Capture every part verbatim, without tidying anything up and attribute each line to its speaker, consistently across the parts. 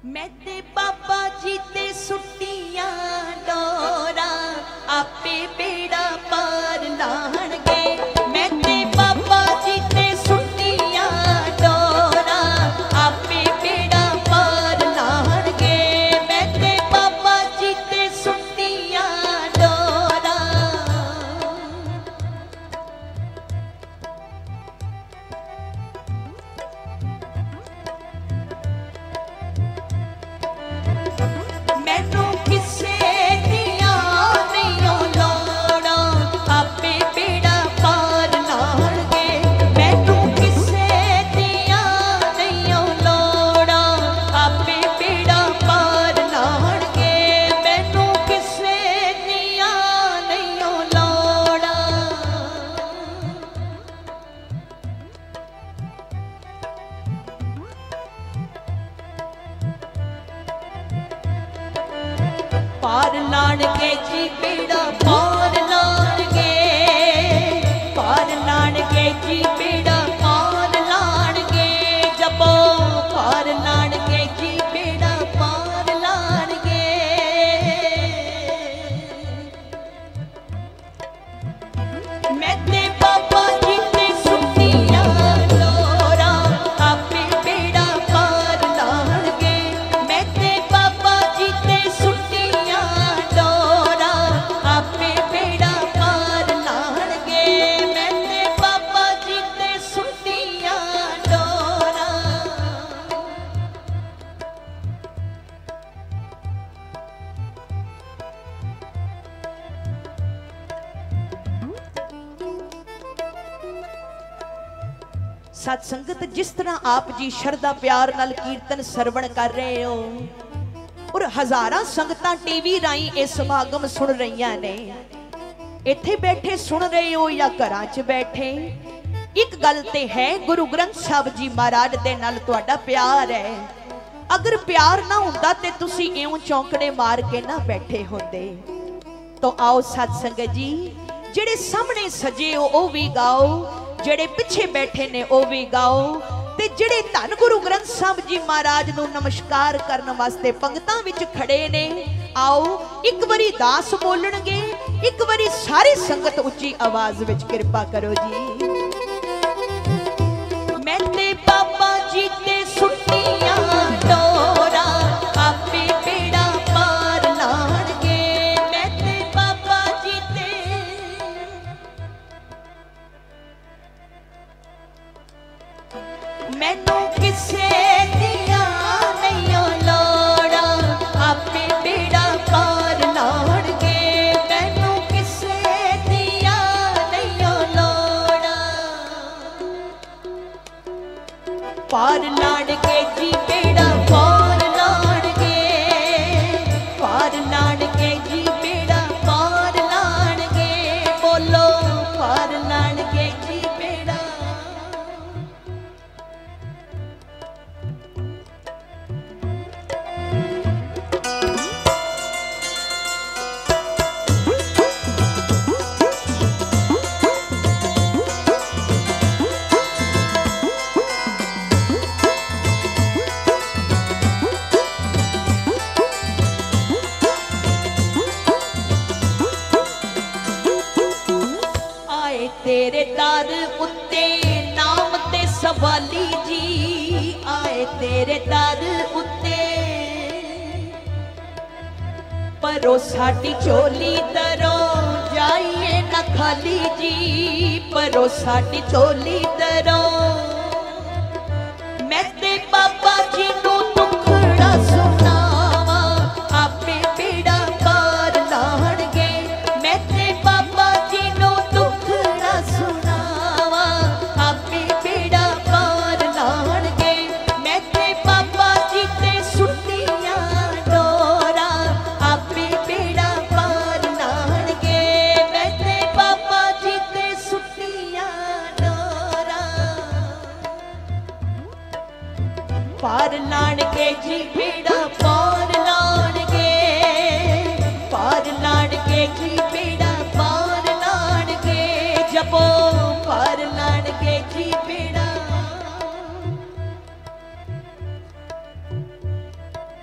Speaker 1: मैं ते बाबा जी ते सुटिया डोरा आपे बेड़ा पार लाणगे। मैं ते बाबा जी ते सुटिया डोरा आपे बेड़ा पार लाणगे। मैं ते बाबा जी ते सुटिया डोरा मैनू किसे दिया नहीं लोड़ा आपे बेड़ा पार लाणगे। मैनू किसे दिया नहीं लोड़ा आपे बेड़ा पार लाणगे। मैनू किसे दिया नहीं लोड़ा पार लाणगे जी बेड़ा पार लाणगे। पार लाणगे जी बेड़ा पार लाणगे। जपो पार लाणगे जी बेड़ा पार लाणगे। मैं ते बाबा जी ते सुटिया डोरा आपे बेड़ा पार लाणगे। मैं ते बाबा जी ते सुटिया डोरा आपे बेड़ा पार लाणगे। मैं ते बाबा जी ते सुटिया डोरा सत संगत जिस तरह आप जी शरदा प्यार नाल कीर्तन सरवण कर रहे हो और हजारां संगतां टीवी राई ये समागम सुन रही ने, इत्थे बैठे सुन रहे हो या घरां च बैठे, एक गल ते है गुरु ग्रंथ साहब जी महाराज दे नाल तुहाडा प्यार है। अगर प्यार ना हुंदा ते तुसी इउं चौंकड़े मार के ना बैठे होंदे। तो आओ सत संगत जी, जेड़े सामने सजे हो ओ भी गाओ, जेड़े पिछे बैठे ने ओ भी गाओ, ते जेड़े धन गुरु ग्रंथ साहब जी महाराज नू नमस्कार करने वास्ते पंगतां विच खड़े ने, आओ एक बारी दास बोलणगे, एक बारी सारी संगत उच्ची आवाज विच कृपा करो जी। मैं ते बाबा जी ते सुटिया डोरा आपे बेड़ा पार लाणगे। मैं ते बाबा जी ते मैनू किसे दिया नहीं लोड़ा आपे बेड़ा पार लाणगे। मैनू किसे दिया नहीं लोड़ा पार लाणगे जी बेड़ा पार लाणगे। पार लाणगे जी बेड़ा पार लाणगे। बोलो पार लाणगे जी बेड़ा। आए तेरे दर उत्ते नाम ते सवाली जी, आए तेरे दर उत्ते परो साडी चोली दरो जाइए न खाली जी। परो साडी चोली दरो मैं ते बाबा जी नू दुखड़ा सुनावा आपे बेड़ा पार लाणगे। मैं ते बाबा जी नू दुखड़ा सुनावा आपे बेड़ा पार लाणगे। मैं ते बाबा जी ते सुटिया डोरा आपे बेड़ा पार लाणगे। मैं ते बाबा जी ते सुटिया डोरा पार लाणगे जी बेड़ा पार लाणगे। पार लाणगे जी बेड़ा पार लाणगे। जपो पार लाणगे जी बेड़ा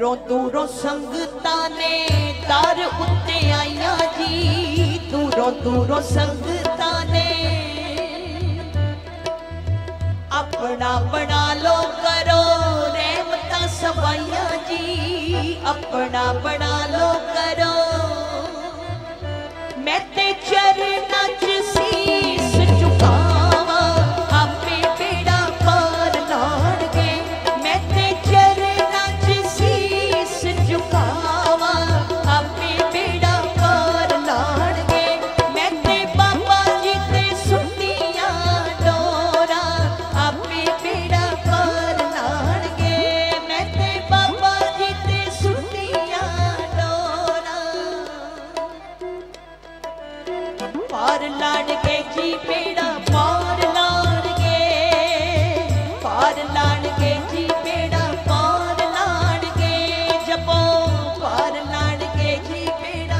Speaker 1: दूरों दूरों संगतां ने दर उत्ते आईया जी, दूरों दूरों संगतां ने अपना बना लो करो रहमतां सवाइया जी, अपना बना लो करो। मैं ते चरना च सीस झुकावा आपे बेड़ा पार लाणगे, मैं ते चरना च सीस झुकावा आपे बेड़ा पार लाणगे। मैं ते बाबा जी ते सुनिया डोरा आपे बेड़ा पार लाणगे, मैं ते बाबा जी ते सुनिया डोरा पार लाणगे जी, बेड़ा पार लाणगे, पार लाणगे जी, बेड़ा पार लाणगे, जपो पार लाणगे जी बेड़ा।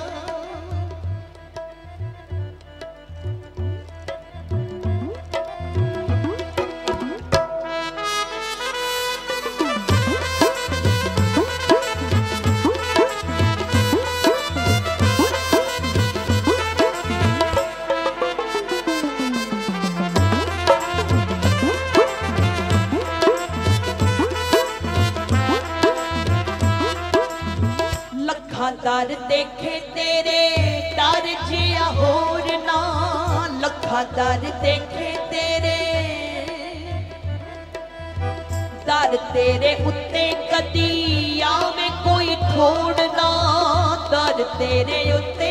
Speaker 1: लखा दर देखे तेरे दर जिया होर ना, लखा दर देखे तेरे दर तेरे उत्ते कदी आवे कोई थोड़ ना, दर तेरे उत्ते